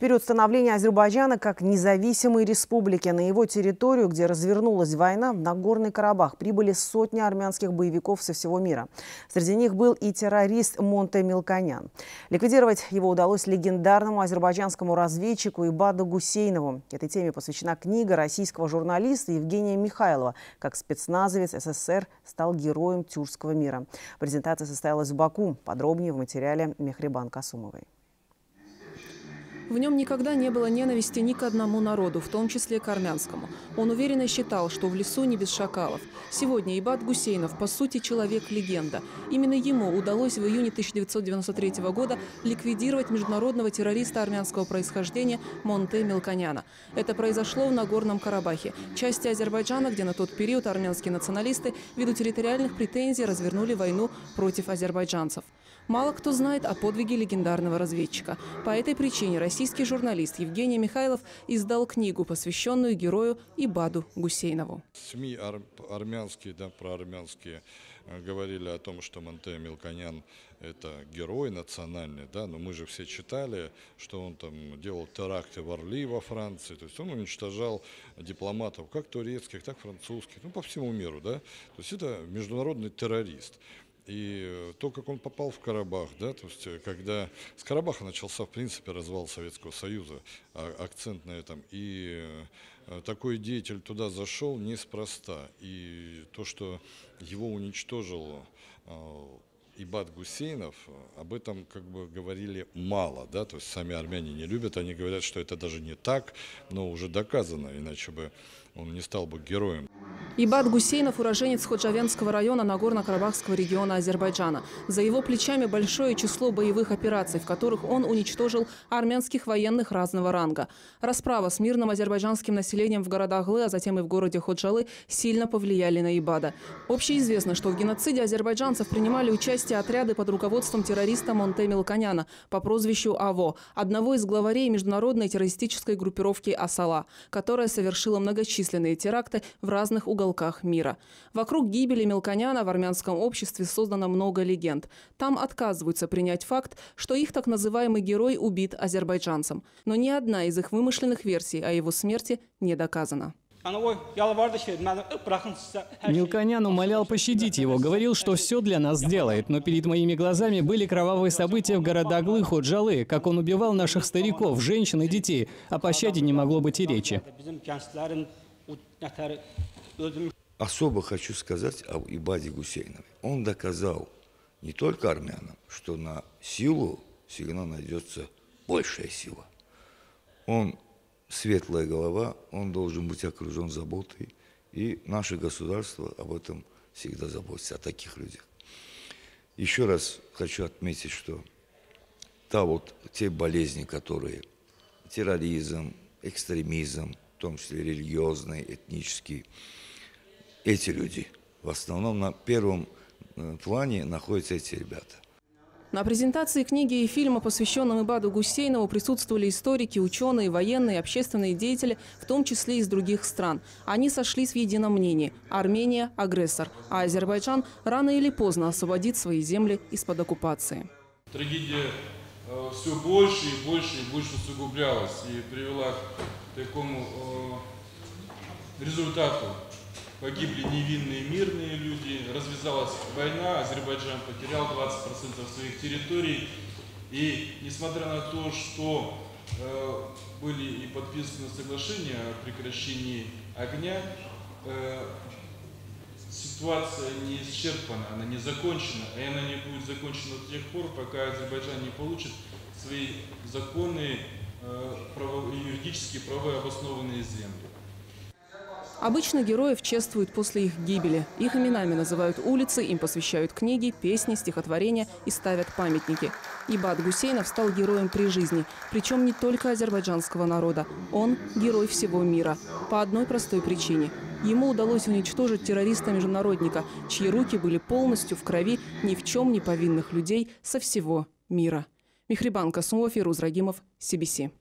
период становления Азербайджана как независимой республики на его территорию, где развернулась война, в Нагорный Карабах прибыли сотни армянских боевиков со всего мира. Среди них был и террорист Монте Мелконян. Ликвидировать его удалось легендарному азербайджанскому разведчику Ибаду Гусейнову. Этой теме посвящена книга российского журналиста Евгения Михайлова «Как спецназовец СССР стал героем тюркского мира». Презентация состоялась в Баку. Подробнее в материале Мехрибан Касумовой. В нем никогда не было ненависти ни к одному народу, в том числе к армянскому. Он уверенно считал, что в лесу не без шакалов. Сегодня Ибад Гусейнов, по сути, человек-легенда. Именно ему удалось в июне 1993 года ликвидировать международного террориста армянского происхождения Монте Мелконяна. Это произошло в Нагорном Карабахе, части Азербайджана, где на тот период армянские националисты ввиду территориальных претензий развернули войну против азербайджанцев. Мало кто знает о подвиге легендарного разведчика. По этой причине российский журналист Евгений Михайлов издал книгу, посвященную герою Ибаду Гусейнову. СМИ армянские, проармянские, говорили о том, что Монте Мелконян – это герой национальный, но мы же все читали, что он там делал теракты в Орли во Франции, то есть он уничтожал дипломатов как турецких, так и французских, по всему миру, То есть это международный террорист. И то, как он попал в Карабах, то есть когда с Карабаха начался, в принципе, развал Советского Союза, акцент на этом, и такой деятель туда зашел неспроста. И то, что его уничтожил Ибад Гусейнов, об этом говорили мало, то есть сами армяне не любят, они говорят, что это даже не так, но уже доказано, иначе бы он не стал бы героем. Ибад Гусейнов – уроженец Ходжавендского района Нагорно-Карабахского региона Азербайджана. За его плечами большое число боевых операций, в которых он уничтожил армянских военных разного ранга. Расправа с мирным азербайджанским населением в городах Глы, а затем и в городе Ходжалы, сильно повлияли на Ибада. Общеизвестно, что в геноциде азербайджанцев принимали участие отряды под руководством террориста Монте Мелконяна по прозвищу АВО, одного из главарей международной террористической группировки Асала, которая совершила многочисленные теракты в разных уголках мира. Вокруг гибели Мелконяна в армянском обществе создано много легенд. Там отказываются принять факт, что их так называемый герой убит азербайджанцем. Но ни одна из их вымышленных версий о его смерти не доказана. Мелконян умолял пощадить его, говорил, что все для нас сделает. Но перед моими глазами были кровавые события в городах Глы, Ходжалы, как он убивал наших стариков, женщин и детей. О пощаде не могло быть и речи. Особо хочу сказать об Ибаде Гусейнове. Он доказал не только армянам, что на силу всегда найдется большая сила. Он светлая голова, он должен быть окружен заботой. И наше государство об этом всегда заботится, о таких людях. Еще раз хочу отметить, что те болезни, которые терроризм, экстремизм, в том числе религиозный, этнический, эти люди в основном на первом плане находятся эти ребята. На презентации книги и фильма, посвященном Ибаду Гусейнову, присутствовали историки, ученые, военные, общественные деятели, в том числе из других стран. Они сошлись в едином мнении – Армения – агрессор, а Азербайджан рано или поздно освободит свои земли из-под оккупации. Трагедия все больше и больше усугублялась и привела к такому результату. Погибли невинные мирные люди, развязалась война, Азербайджан потерял 20% своих территорий. И несмотря на то, что были и подписаны соглашения о прекращении огня, ситуация не исчерпана, она не закончена. И она не будет закончена до тех пор, пока Азербайджан не получит свои законные, юридически правовые обоснованные земли. Обычно героев чествуют после их гибели. Их именами называют улицы, им посвящают книги, песни, стихотворения и ставят памятники. Ибад Гусейнов стал героем при жизни. Причем не только азербайджанского народа. Он – герой всего мира. По одной простой причине. Ему удалось уничтожить террориста-международника, чьи руки были полностью в крови ни в чем не повинных людей со всего мира. Мехрибан Касумов, Фируз Рагимов, CBC.